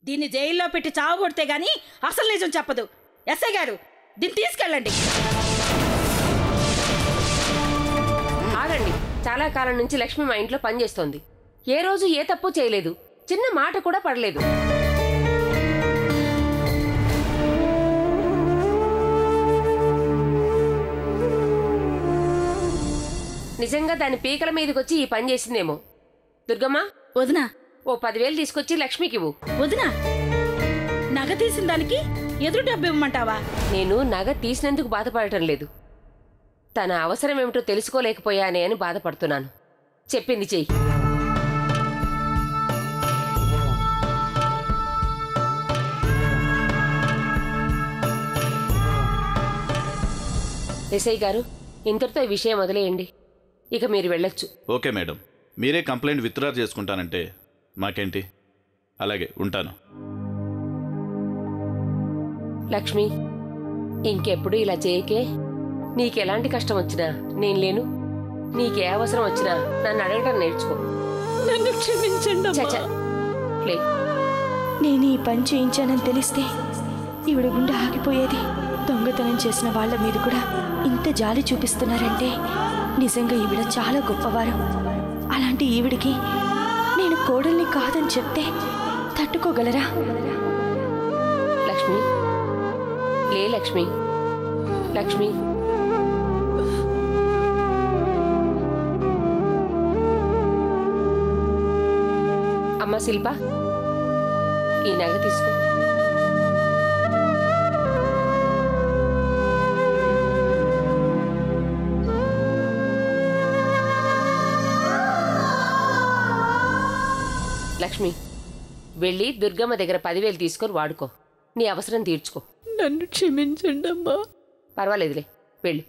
దీన్ని జైల్లో పెట్టి చావగొడితే గాని అసలు నిజం చెప్పదు. ఎస్ఐ గారు, దీన్ని తీసుకెళ్ళండి. ఆగండి. చాలా కాలం నుంచి లక్ష్మి మా ఇంట్లో పనిచేస్తోంది. ఏ రోజు ఏ తప్పు చేయలేదు, చిన్న మాట కూడా పడలేదు. నిజంగా దాని పీకల మీదకొచ్చి ఈ పని చేసిందేమో. దుర్గమ్మ, వదినా, ఓ 10,000 తీసుకొచ్చి లక్ష్మికి ఇవ్వు. వదినా, నగ తీసిన దానికి ఎదురు డబ్బు ఇవ్వమంటావా? నేను నగ తీసినందుకు బాధపడటం లేదు, తన అవసరం ఏమిటో తెలుసుకోలేకపోయానే అని బాధపడుతున్నాను. చెప్పింది చెయ్యి. ఎస్ఐ గారు, ఇంతటితో ఈ విషయం వదిలేయండి. ఇక మీరు వెళ్ళొచ్చు. ఓకే మేడం, మీరే కంప్లైంట్ విత్డ్రా చేసుకుంటానంటే మాకేంటి. అలాగే ఉంటాను. లక్ష్మి, ఇంకెప్పుడు ఇలా చేయకే. నీకెలాంటి కష్టం వచ్చినా నేను లేను. నీకే అవసరం వచ్చినా నన్ను అడగటం నేర్చుకో. నన్ను క్షమించండి. నేను ఈ పని చేయించానని తెలిస్తే ఈవిడ గుండె ఆగిపోయేది. దొంగతనం చేసిన వాళ్ళ మీద కూడా ఇంత జాలి చూపిస్తున్నారంటే నిజంగా ఈవిడ చాలా గొప్పవారు. అలాంటి ఈవిడికి నేను కోడల్ని కాదని చెప్తే తట్టుకోగలరా? లక్ష్మి, లే లక్ష్మి. లక్ష్మి, అమ్మ శిల్ప, ఈ నగ తీసుకో. లక్ష్మి, వెళ్ళి దుర్గమ్మ దగ్గర 10,000 తీసుకొని వాడుకో. నీ అవసరం తీర్చుకో. నన్ను క్షమించండి అమ్మా. పర్వాలేదులే, వెళ్ళు.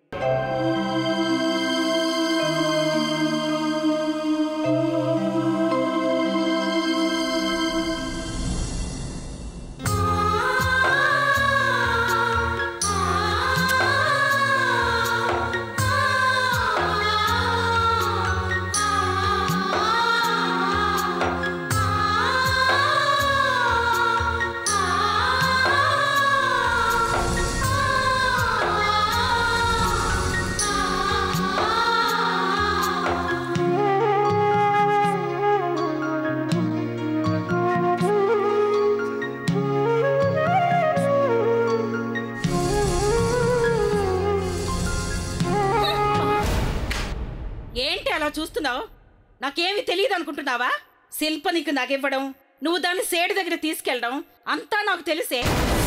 ఏంటి అలా చూస్తున్నావు? నాకేమి తెలియదు అనుకుంటున్నావా? శిల్ప నీకు నగివ్వడం, నువ్వు దాన్ని సేటు దగ్గర తీసుకెళ్ళడం అంతా నాకు తెలిసే.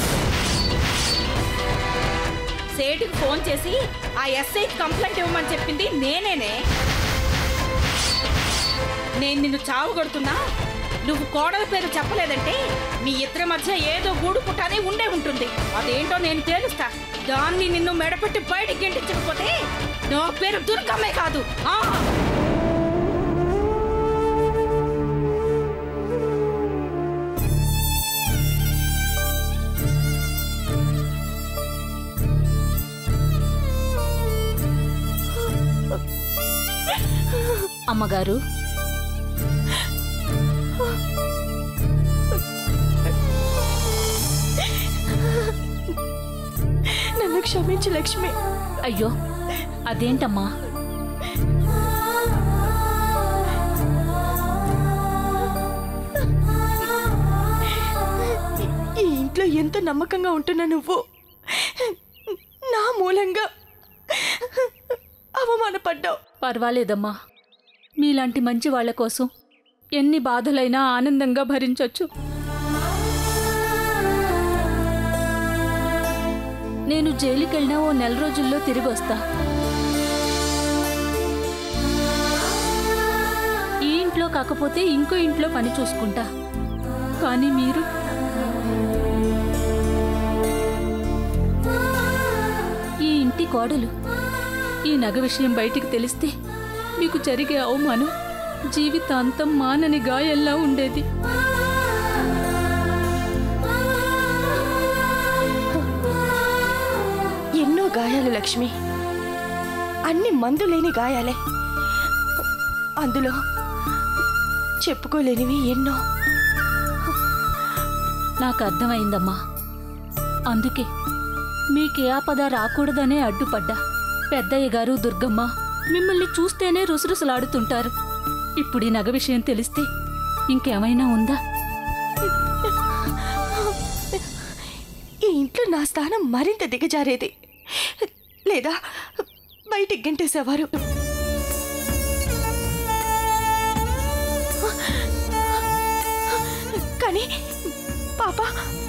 సేటుకి ఫోన్ చేసి ఆ ఎస్ఐకి కంప్లైంట్ ఇవ్వమని చెప్పింది నేనేనే. నేను నిన్ను చావుగొడుతున్నా, నువ్వు కోడల పేరు చెప్పలేదంటే మీ ఇద్దరి మధ్య ఏదో గూడు పుట్టానే ఉండే ఉంటుంది. అదేంటో నేను తేలుస్తా. దాన్ని నిన్ను మెడపెట్టి బయటికి గెంటించకపోతే నా పేరు దుర్గమ్మే కాదు. అమ్మగారు, నన్ను క్షమించు లక్ష్మి. అయ్యో, అదేంటమ్మా? ఈ ఇంట్లో ఎంత నమ్మకంగా ఉంటున్నా నువ్వు నా మూలంగా అవమానపడ్డావు. పర్వాలేదమ్మా, మీలాంటి మంచి వాళ్ళ కోసం ఎన్ని బాధలైనా ఆనందంగా భరించొచ్చు. నేను జైలుకెళ్ళినా ఓ 4 రోజుల్లో తిరిగి వస్తా. ఈ ఇంట్లో కాకపోతే ఇంకో ఇంట్లో పని చూసుకుంటా. కానీ మీరు ఈ ఇంటి కోడలు. ఈ నగ విషయం బయటికి తెలిస్తే మీకు జరిగే అవమానం జీవితాంతం మానని గాయల్లా ఉండేది. ఎన్నో గాయాలు లక్ష్మి, అన్ని మందులేని గాయాలే. అందులో చెప్పుకోలేనివి ఎన్నో. నాకు అర్థమైందమ్మా. అందుకే మీకే ఆపద రాకూడదనే అడ్డుపడ్డా. పెద్దయ్య గారు, దుర్గమ్మ మిమ్మల్ని చూస్తేనే రుసరుసలాడుతుంటారు. ఇప్పుడు ఈ నగ విషయం తెలిస్తే ఇంకేమైనా ఉందా? ఈ ఇంట్లో నా స్థానం మరింత దిగజారేది, లేదా బయటికి గంటేసేవారు. కానీ పాప,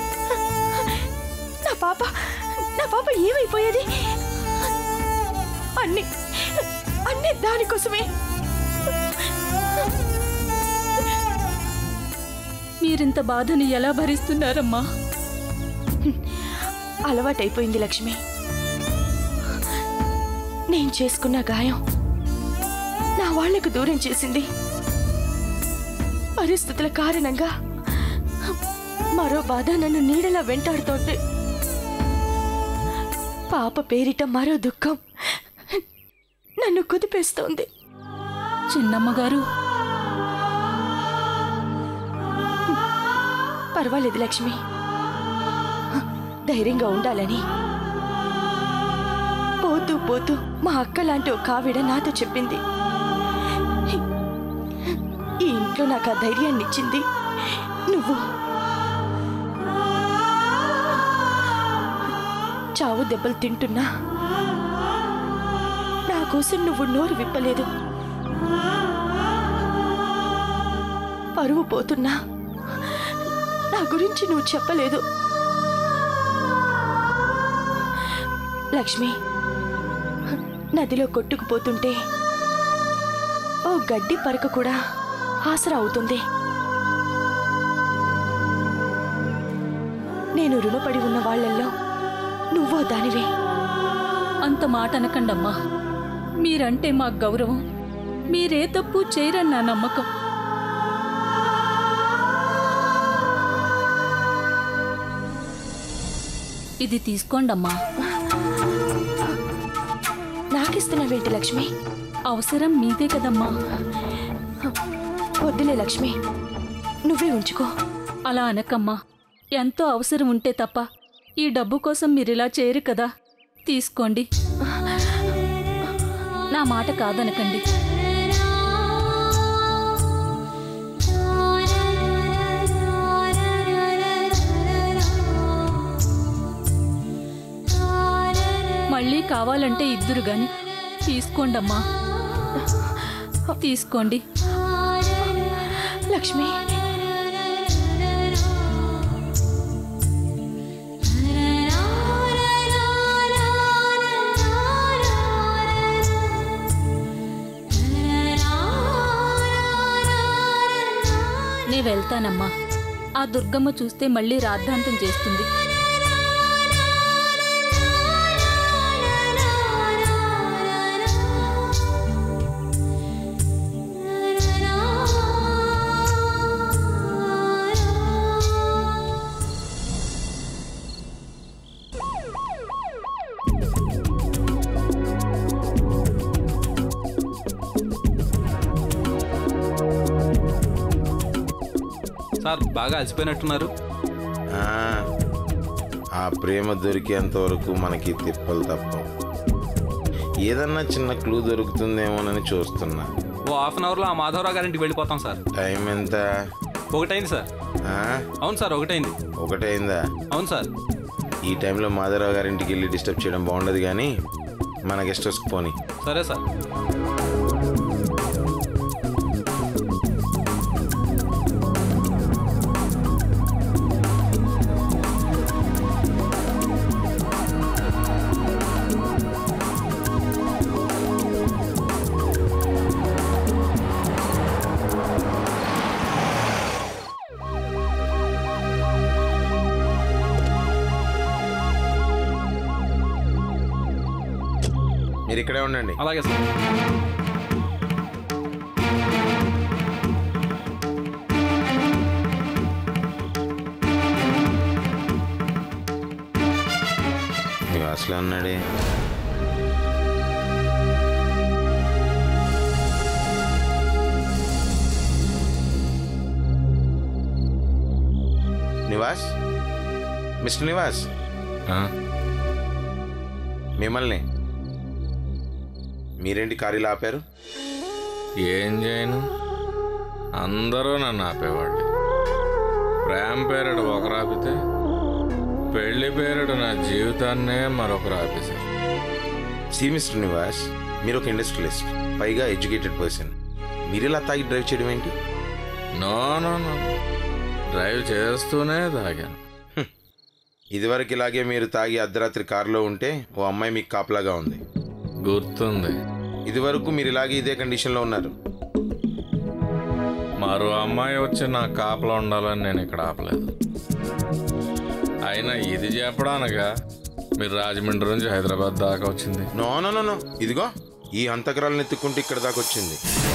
నా పాప ఏమైపోయేది? అన్ని అన్ని దానికోసమే. మీరింత బాధని ఎలా భరిస్తున్నారమ్మా? అలవాటైపోయింది లక్ష్మి. నేను చేసుకున్న గాయం నా వాళ్లకు దూరం చేసింది. పరిస్థితుల కారణంగా మరో బాధ నన్ను నీడలా వెంటాడుతోంది. పాప పేరిట మరో దుఃఖం నన్ను కుదిపేస్తోంది. చిన్నమ్మగారు, పర్వాలేదు లక్ష్మి, ధైర్యంగా ఉండాలని పోతూ పోతూ మా అక్క లాంటి ఒక ఆవిడ నాతో చెప్పింది. ఈ ఇంట్లో నాకు ఆ ధైర్యాన్ని ఇచ్చింది నువ్వు. చావు దెబ్బలు తింటున్నా నా కోసం నువ్వు నోరు విప్పలేదు. పరువు పోతున్నా నా గురించి నువ్వు చెప్పలేదు. లక్ష్మి, నదిలో కొట్టుకుపోతుంటే ఓ గడ్డి పరక కూడా ఆసరా అవుతుంది. నేను రుణపడి ఉన్న వాళ్ళల్లో నువ్వో దానివే. అంత మాట అనకండమ్మా. మీరంటే మా గౌరవం. మీరే తప్పు చేయరని నా నమ్మకం. ఇది తీసుకోండమ్మా. నాకిస్తున్నావేంటి లక్ష్మి? అవసరం మీదే కదమ్మా. వద్దులే లక్ష్మి, నువ్వే ఉంచుకో. అలా అనకమ్మా. ఎంతో అవసరం ఉంటే తప్ప ఈ డబ్బు కోసం మీరిలా చేయరు కదా. తీసుకోండి, నా మాట కాదనకండి. మళ్ళీ కావాలంటే ఇద్దురు గాని తీసుకోండమ్మా, తీసుకోండి. లక్ష్మి, నే వెళ్తానమ్మా. ఆ దుర్గమ్మ చూస్తే మళ్ళీ రాద్ధాంతం చేస్తుంది. సార్, బాగా అలసిపోయినట్టున్నారు. ఆ ప్రేమ దొరికేంత వరకు మనకి తిప్పలు తప్ప. ఏదన్నా చిన్న క్లూ దొరుకుతుందేమోనని చూస్తున్నా. ఓ హాఫ్ అన్ అవర్లో ఆ మాధవరావు గారింటికి వెళ్ళిపోతాం సార్. టైం ఎంత? 1 అయింది సార్. అవును సార్, 1 అయింది. 1 అయిందా? అవును సార్. ఈ టైంలో మాధవరావు గారింటికి వెళ్ళి డిస్టర్బ్ చేయడం బాగుండదు, కానీ మన గెస్ట్ హౌస్కి పోనీ. సరే సార్. మీరు ఇక్కడే ఉండండి. అలాగే సార్. నివాస్లో ఉన్నాడే. నివాస్, మిస్టర్ నివాస్, మిమ్మల్ని మీరేంటి కారు ఇలా ఆపారు? ఏం చేయను, అందరూ నన్ను ఆపేవాళ్ళు. ప్రేమ పేరడు ఒకరు ఆపితే, పెళ్లి పేరడు నా జీవితాన్నే మరొకరు ఆపేశారు. సి మిస్టర్ నివాస్, మీరు ఒక ఇండస్ట్రియలిస్ట్, పైగా ఎడ్యుకేటెడ్ పర్సన్. మీరు ఇలా తాగి డ్రైవ్ చేయడం ఏంటి? నో నో నో, డ్రైవ్ చేస్తూనే తాగాను. ఇదివరకు ఇలాగే మీరు తాగి అర్ధరాత్రి కారులో ఉంటే ఓ అమ్మాయి మీకు కాపలాగా ఉంది. గుర్తుంది. ఇదివరకు మీరు ఇలాగే ఇదే కండిషన్లో ఉన్నారు. మరో అమ్మాయి వచ్చి నా కాపలా ఉండాలని నేను ఇక్కడ ఆపలేదు. అయినా ఇది చెప్పడానగా మీరు రాజమండ్రి నుంచి హైదరాబాద్ దాకా వచ్చింది. నో నో నో నో, ఇదిగో ఈ హంతకరాలను ఎత్తుక్కుంటూ ఇక్కడ దాకా వచ్చింది.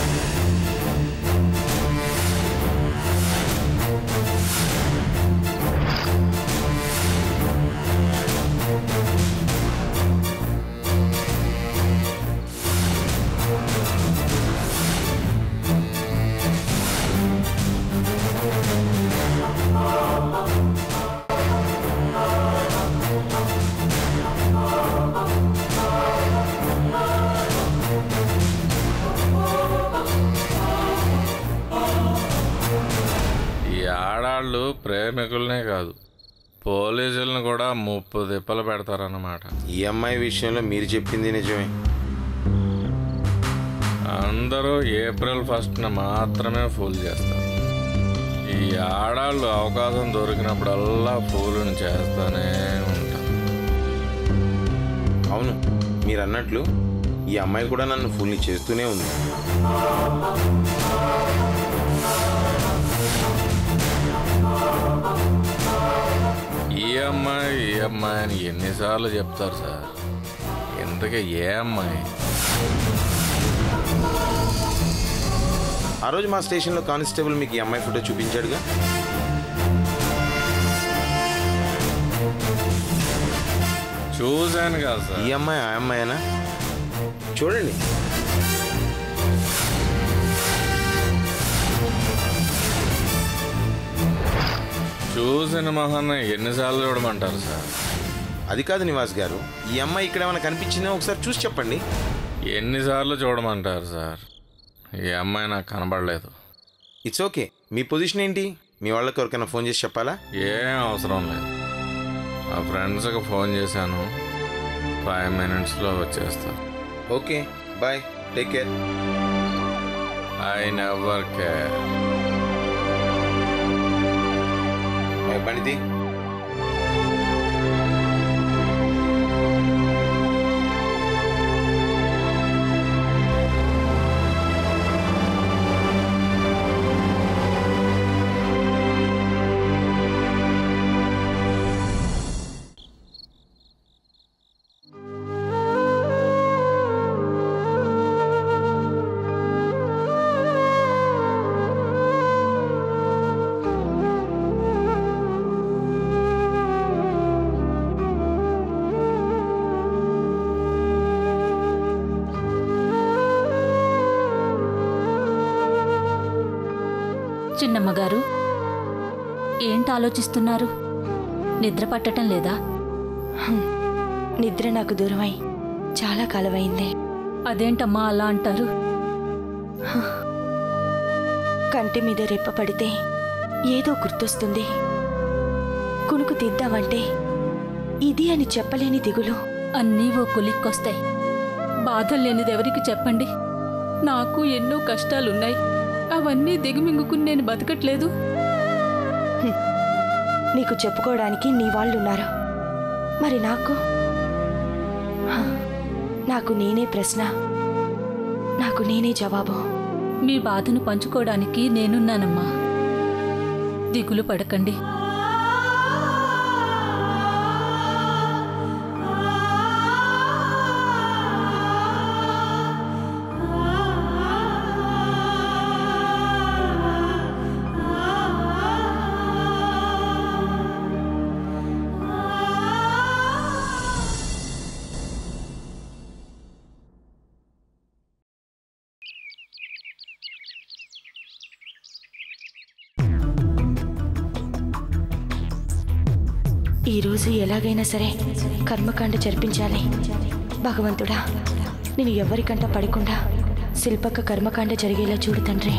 ఆడాళ్ళు ప్రేమికులనే కాదు, పోలీసులను కూడా ముప్పు తిప్పలు పెడతారన్నమాట. ఈ అమ్మాయి విషయంలో మీరు చెప్పింది నిజమే. అందరూ April 1st మాత్రమే ఫూల్ చేస్తారు. ఈ ఆడాళ్ళు అవకాశం దొరికినప్పుడల్లా ఫూలుని చేస్తూనే ఉంటారు. అవును, మీరు అన్నట్లు ఈ అమ్మాయి కూడా నన్ను ఫుల్ని చేస్తూనే ఉంది. ఈ అమ్మాయి అని ఎన్నిసార్లు చెప్తారు సార్? ఇంతకీ ఏ అమ్మాయి? ఆ రోజు మా స్టేషన్లో కానిస్టేబుల్ మీకు ఈ అమ్మాయి ఫోటో చూపించాడుగా. చూశాను కదా సార్. ఈ అమ్మాయి ఆ అమ్మాయినా? చూడండి. చూసిన మొహాన్ని ఎన్నిసార్లు చూడమంటారు సార్? అది కాదు నివాస్ గారు, ఈ అమ్మాయి ఇక్కడ ఏమైనా కనిపించిందో ఒకసారి చూసి చెప్పండి. ఎన్నిసార్లు చూడమంటారు సార్? ఈ అమ్మాయి నాకు కనబడలేదు. It's okay. మీ పొజిషన్ ఏంటి? మీ వాళ్ళకి ఎవరికైనా ఫోన్ చేసి చెప్పాలా? ఏం అవసరం లేదు. మా ఫ్రెండ్స్కి ఫోన్ చేశాను, 5 minutesలో వచ్చేస్తారు. Okay, bye, take care. I never care. బండిది. చిన్నమ్మగారు, ఏంటి ఆలోచిస్తున్నారు? నిద్ర పట్టడం లేదా? నిద్ర నాకు దూరమై చాలా కాలమైంది. అదేంటమ్మా అలా అంటారు? కంటి మీద రెప్ప పడితే ఏదో గుర్తొస్తుంది. కునుకు తీద్దామంటే ఇది అని చెప్పలేని దిగులు. అన్నీ ఓ కొలిక్కొస్తాయి. బాధలు లేనిదెవరికి చెప్పండి? నాకు ఎన్నో కష్టాలున్నాయి. అవన్నీ దిగుమింగుకుని నేను బతకట్లేదు. నీకు చెప్పుకోవడానికి నీ వాళ్ళున్నారు, మరి నాకు నేనే ప్రశ్న, నాకు నేనే జవాబు. మీ బాధను పంచుకోవడానికి నేనున్నానమ్మా. దిగులు పడకండి. ఈరోజు ఎలాగైనా సరే కర్మకాండ జరిపించాలి. భగవంతుడా, నేను ఎవరికంట పడకుండా శిల్పక్క కర్మకాండ జరిగేలా చూడు తండ్రి.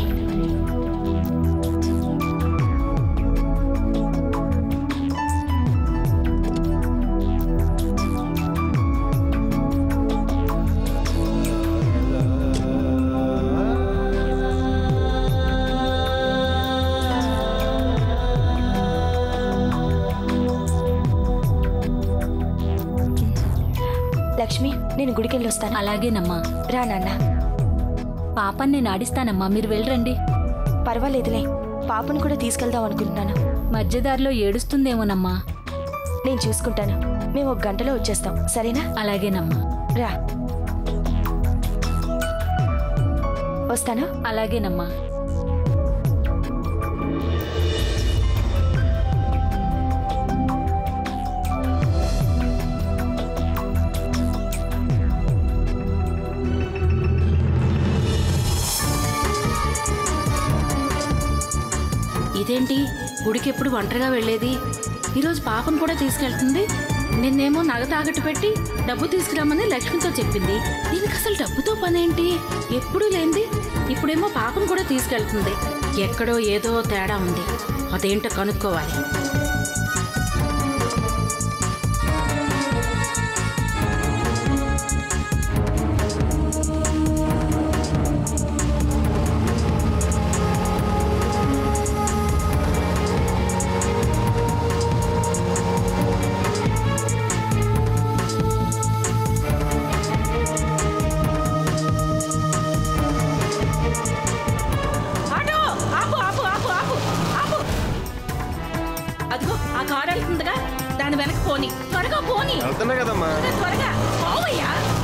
లక్ష్మి, నేను గుడికెళ్ళి వస్తాను. అలాగేనమ్మా. రా నాన్న. పాపని నేను ఆడిస్తానమ్మా, మీరు వెళ్ళరండి. పర్వాలేదులే, పాపను కూడా తీసుకెళ్దాం అనుకుంటున్నాను. మధ్యదారిలో ఏడుస్తుందేమోనమ్మా. నేను చూసుకుంటాను. మేము 1 గంటలో వచ్చేస్తాం, సరేనా? అలాగేనమ్మా. రా. వస్తాను. అలాగేనమ్మా. ఇదేంటి, గుడికి ఎప్పుడు ఒంటరిగా వెళ్ళేది, ఈరోజు పాపను కూడా తీసుకెళ్తుంది. నిన్నేమో నగ తాగట్టు పెట్టి డబ్బు తీసుకురామని లక్ష్మితో చెప్పింది. దీనికి అసలు డబ్బుతో పనేంటి? ఎప్పుడూ లేనిది ఇప్పుడేమో పాపను కూడా తీసుకెళ్తుంది. ఎక్కడో ఏదో తేడా ఉంది, అదేంటో కనుక్కోవాలి. అదిగో ఆ కారు వెళ్తుందిగా, దాని వెనక పోని, త్వరగా పోని. వెళ్తున్నా కదమ్మా. త్వరగా పోవయ్యా.